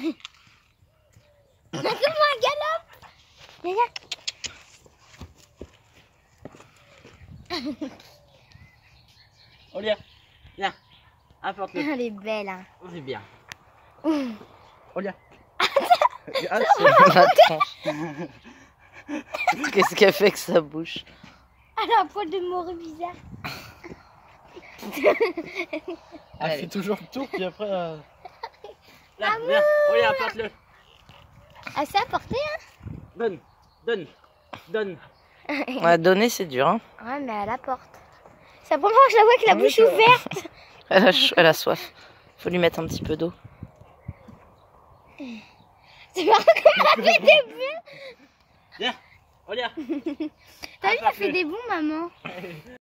Comment un galope. Olia, viens, apporte-le. Elle est belle. Hein. C'est bien. Ouh. Olia. Attends. Qu'est-ce qu'elle fait avec sa bouche? Elle a un poil de morue bizarre. Elle fait toujours le tour, puis après... Là, viens, Olia, apporte-le. Ah, c'est à porter, hein? Donne. Ouais, donner, c'est dur. Hein. Ouais, mais elle apporte. C'est la première fois que je la vois avec la bouche ouverte. Elle a soif. Faut lui mettre un petit peu d'eau. C'est marrant comme elle fait des bons. Viens, Olia. T'as vu, elle fait des bons, maman.